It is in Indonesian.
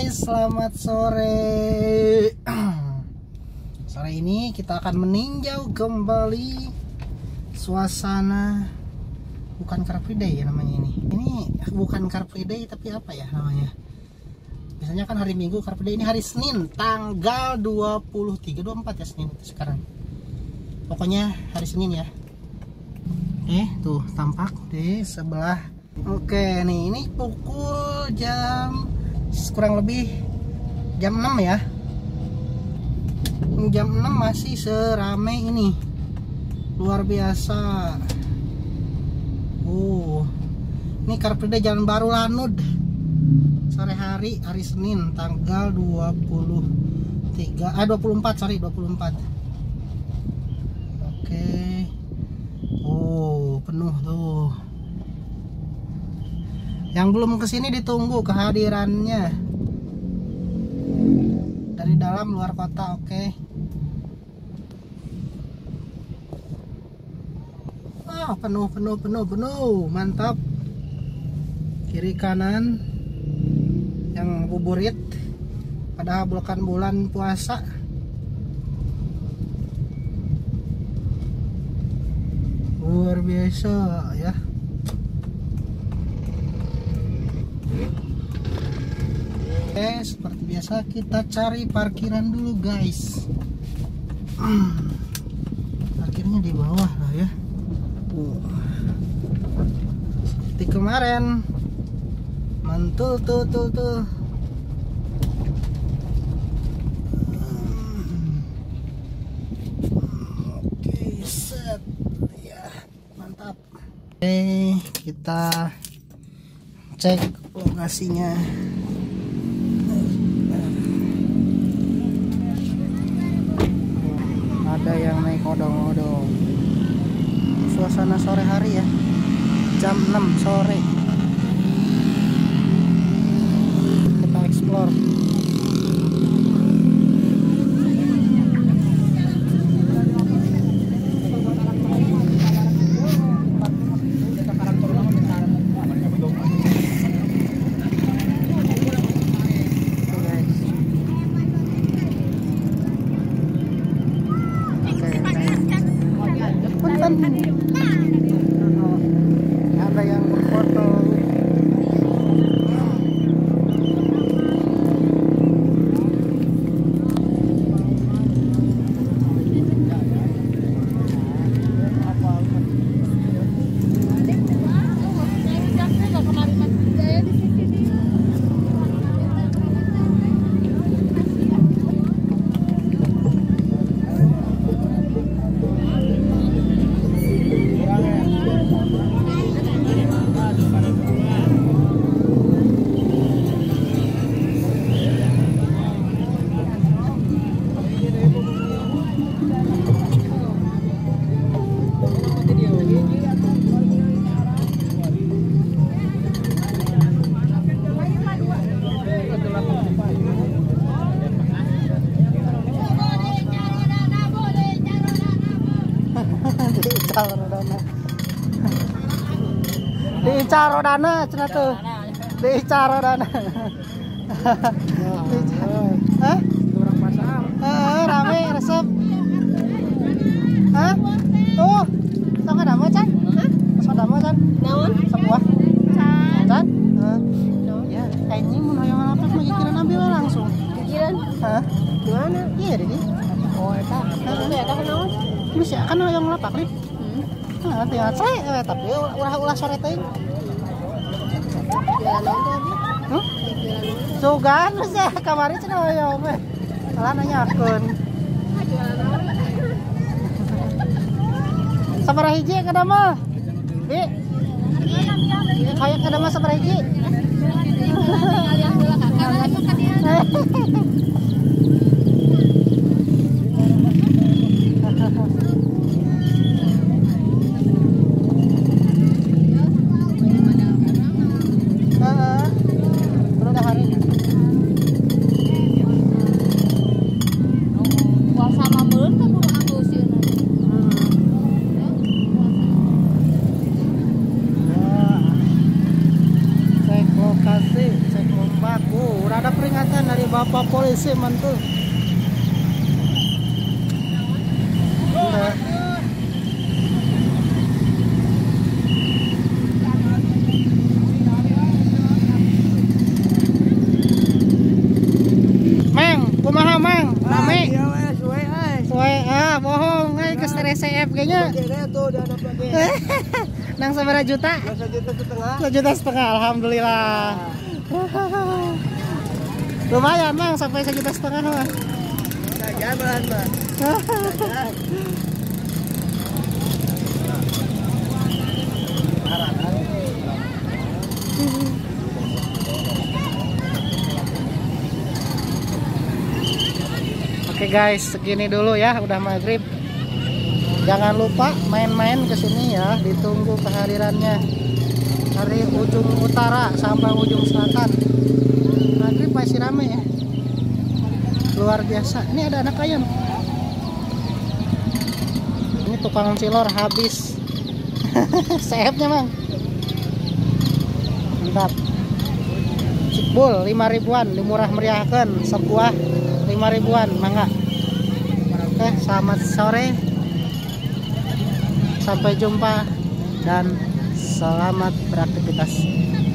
guys, selamat sore. Sore ini kita akan meninjau kembali suasana. Bukan Car Free Day ya namanya ini. Ini bukan Car Free Day tapi apa ya namanya? Biasanya kan hari Minggu, Car Free Day ini hari Senin, tanggal 23, 24 ya Senin sekarang. Pokoknya hari Senin ya. Tuh tampak di sebelah. Oke, nih ini pukul jam kurang lebih jam 6 ya. Jam 6 masih seramai ini. Luar biasa. Ini Car Free Day Jalan Baru Lanud. Sore hari Senin tanggal 24 sorry 24. Oke. Penuh tuh. Yang belum kesini ditunggu kehadirannya dari dalam luar kota. Oke. Penuh, mantap. Kiri kanan yang buburit pada bukan bulan puasa. Luar biasa ya. Oke, seperti biasa kita cari parkiran dulu guys. Parkirnya di bawah lah ya. Seperti kemarin. Mantul tuh. Oke, set. Ya, mantap. Oke, kita cek lokasinya. Ada yang naik odong-odong. Suasana sore hari ya, jam 6 sore. Kita explore. Ada yang berfoto. Dicarodana cenah tuh. Dicarodana. Hah? Orang pasang. Rame resep. Hah? Tuh. Tong ada mau can? Hah? Ada mau can? Naon? Sebuah. Can? Ya, kayaknya mun hoyong lapak mah gigireun ambil langsung. Gigireun? Hah? Di mana? Iya di dieu. Oh, eta. Eta naon? Bisa kan hoyong lapak lip. Tinggal saya tapi ulah sore teh. Sugan sih kemarin cenah hoyong mah. Salah nanyakeun. Sabaraha hiji kada mah? Bi. Kayak kada mah sabaraha hiji? Cek lokasi, cek lokasi. bapak polisi mantul. Udah. Mang, kumaha mang? Rame. Suwe bohong, ke CF kayaknya. Nang seberapa juta? 1,5 juta. Alhamdulillah. Lumayan mang, sampai 1,5 juta mah. Jalan mah. Oke guys, segini dulu ya, udah maghrib. Jangan lupa main-main ke sini ya, ditunggu kehadirannya dari ujung utara sampai ujung selatan. Maghrib masih ramai ya, luar biasa. Ini ada anak ayam. Ini tukang cilor habis. CF-nya mang. Mantap. Cikbul 5 ribuan, dimurah meriahkan sebuah 5 ribuan, mangga. Oke, selamat sore. Sampai jumpa dan selamat beraktivitas.